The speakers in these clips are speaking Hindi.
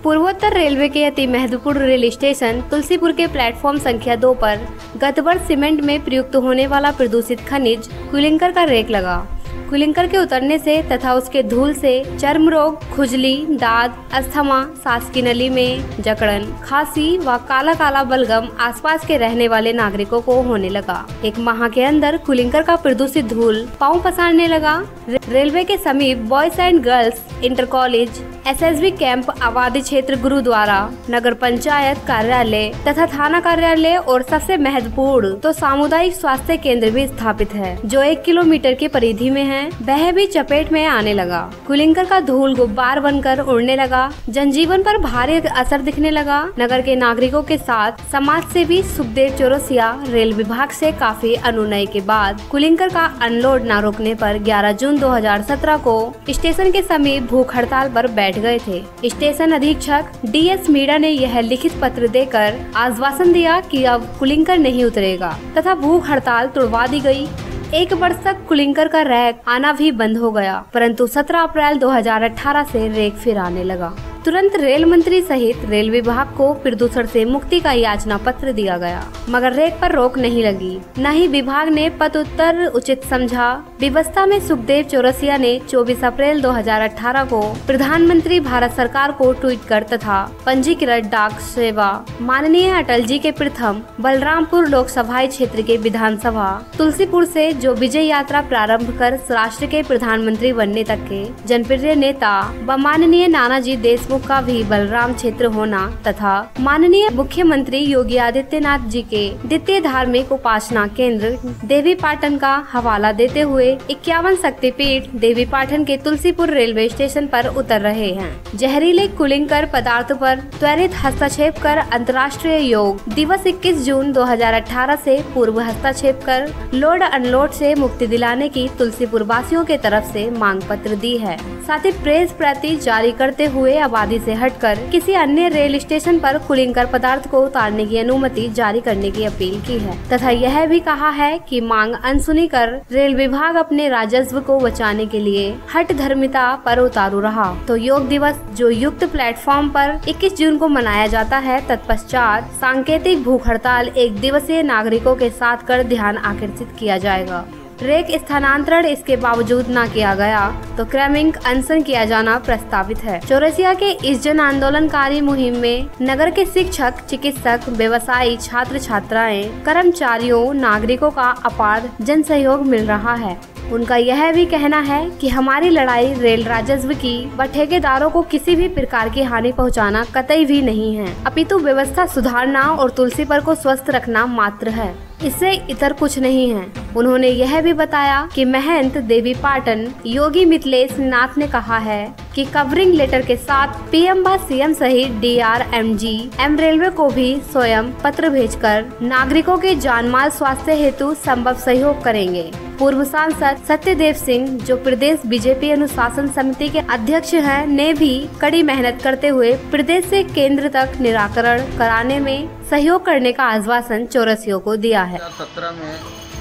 पूर्वोत्तर रेलवे के अति महत्वपूर्ण रेल स्टेशन तुलसीपुर के प्लेटफॉर्म संख्या 2 पर गत वर्ष सीमेंट में प्रयुक्त होने वाला प्रदूषित खनिज क्लिंकर का रेक लगा। क्लिंकर के उतरने से तथा उसके धूल से चर्म रोग, खुजली, दाद, अस्थमा, सांस की नली में जकड़न, खांसी व काला काला बलगम आसपास के रहने वाले नागरिकों को होने लगा। एक माह के अंदर क्लिंकर का प्रदूषित धूल पांव पसारने लगा। रेलवे के समीप boys and girls inter college, SSB camp, आबादी क्षेत्र, गुरुद्वारा, नगर पंचायत कार्यालय तथा थाना कार्यालय और सबसे महत्वपूर्ण तो सामुदायिक स्वास्थ्य केंद्र भी स्थापित है, जो 1 किलोमीटर की परिधि में है। वह भी चपेट में आने लगा। क्लिंकर का धूल गुब्बार बनकर उड़ने लगा। जनजीवन पर भारी असर दिखने लगा। नगर के नागरिकों के साथ समाज सेवी सुखदेव चौरसिया रेल विभाग से काफी अनुनय के बाद क्लिंकर का अनलोड न रोकने पर 11 जून 2017 को स्टेशन के समीप भूख हड़ताल पर बैठ गए थे। स्टेशन अधीक्षक DS मीणा ने यह लिखित पत्र देकर आश्वासन दिया कि अब क्लिंकर नहीं उतरेगा तथा भूख हड़ताल तोड़वा दी गई। 1 वर्ष तक क्लिंकर का रैक आना भी बंद हो गया, परंतु 17 अप्रैल 2018 से रैक फिर आने लगा। तुरंत रेल मंत्री सहित रेल विभाग को प्रदूषण से मुक्ति का याचना पत्र दिया गया, मगर रैक पर रोक नहीं लगी। न ही विभाग ने पद उत्तर उचित समझा। व्यवस्था में सुखदेव चौरसिया ने 24 अप्रैल 2018 को प्रधानमंत्री भारत सरकार को ट्वीट कर तथा पंजीकृत डाक सेवा माननीय अटल जी के प्रथम बलरामपुर लोकसभा क्षेत्र के विधानसभा तुलसीपुर से जो विजय यात्रा प्रारंभ कर राष्ट्र के प्रधानमंत्री बनने तक के जनप्रिय नेता व माननीय नानाजी देशमुख का भी बलराम क्षेत्र होना तथा माननीय मुख्यमंत्री योगी आदित्यनाथ जी के द्वितीय धार्मिक उपासना केंद्र देवीपाटन का हवाला देते हुए 51 शक्तिपीठ देवीपाटन के तुलसीपुर रेलवे स्टेशन पर उतर रहे हैं। जहरीले क्लिंकर पदार्थ पर त्वरित हस्तक्षेप कर अंतर्राष्ट्रीय योग दिवस 21 जून 2018 से पूर्व हस्तक्षेप कर लोड अनलोड से मुक्ति दिलाने की तुलसीपुर वासियों के तरफ से मांग पत्र दी है। साथ ही प्रेस प्रति जारी करते हुए आबादी से हटकर किसी अन्य रेल स्टेशन पर क्लिंकर पदार्थ को उतारने की अनुमति जारी करने की अपील की है तथा यह भी कहा है कि मांग अनसुनी कर रेल विभाग अपने राजस्व को बचाने के लिए हठ धर्मिता पर उतारू रहा तो योग दिवस जो युक्त प्लेटफॉर्म पर 21 जून को मनाया जाता है, तत्पश्चात सांकेतिक भूख हड़ताल 1 दिवसीय नागरिकों के साथ कर ध्यान आकर्षित किया जाएगा। रेक स्थानांतरण इसके बावजूद न किया गया तो क्रमिक अनशन किया जाना प्रस्तावित है। चौरसिया के इस जन आंदोलनकारी मुहिम में नगर के शिक्षक, चिकित्सक, व्यवसायी, छात्र छात्राएं, कर्मचारियों, नागरिकों का अपार जन सहयोग मिल रहा है। उनका यह भी कहना है कि हमारी लड़ाई रेल राजस्व की व ठेकेदारों को किसी भी प्रकार की हानि पहुंचाना कतई भी नहीं है, अपितु व्यवस्था सुधारना और तुलसीपुर को स्वस्थ रखना मात्र है। इससे इतर कुछ नहीं है। उन्होंने यह भी बताया कि महंत देवीपाटन योगी मिथिलेश नाथ ने कहा है कि कवरिंग लेटर के साथ PM व CM सहित DRMG रेलवे को भी स्वयं पत्र भेजकर नागरिकों के जानमाल स्वास्थ्य हेतु संभव सहयोग करेंगे। पूर्व सांसद सत्यदेव सिंह, जो प्रदेश BJP अनुशासन समिति के अध्यक्ष हैं, ने भी कड़ी मेहनत करते हुए प्रदेश से केंद्र तक निराकरण कराने में सहयोग करने का आश्वासन चौरसियों को दिया है। 2017 में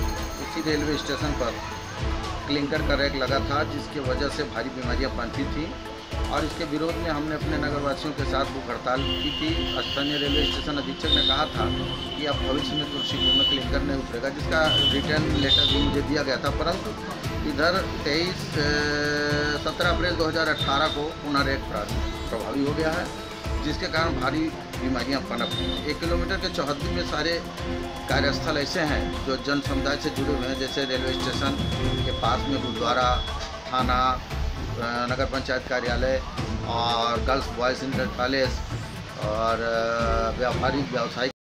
इसी रेलवे स्टेशन पर क्लिंकर का रैक लगा था, जिसकी वजह से भारी बीमारियां पनपी थी और इसके विरोध में हमने अपने नगरवासियों के साथ भूख हड़ताल की थी। स्थानीय रेलवे स्टेशन अधीक्षक ने कहा था कि अब भविष्य में तुलसीपुर में क्लिंकर नहीं उतरेगा, जिसका रिटर्न लेटर भी मुझे दिया गया था, परंतु इधर 17 अप्रैल 2018 को पुनः रैक प्रभावी हो गया है, जिसके कारण भारी बीमारियां पनप हैं। 1 किलोमीटर के चौहद्दी में सारे कार्यस्थल ऐसे हैं जो जन समुदाय से जुड़े हुए हैं, जैसे रेलवे स्टेशन के पास में गुरुद्वारा, थाना, नगर पंचायत कार्यालय और गर्ल्स बॉयज़ इंटर कॉलेज और व्यापारिक व्यावसायिक